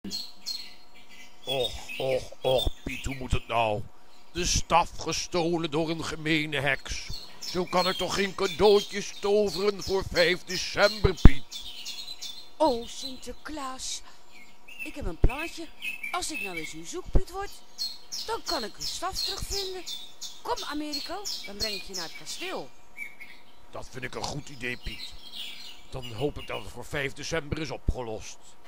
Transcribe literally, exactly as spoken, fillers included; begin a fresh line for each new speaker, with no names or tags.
Och, och, och, Piet, hoe moet het nou? De staf gestolen door een gemene heks. Zo kan ik toch geen cadeautjes toveren voor vijf december, Piet?
Oh, Sinterklaas. Ik heb een plannetje. Als ik nou eens uw zoekpiet word, dan kan ik uw staf terugvinden. Kom, Americo, dan breng ik je naar het kasteel.
Dat vind ik een goed idee, Piet. Dan hoop ik dat het voor vijf december is opgelost.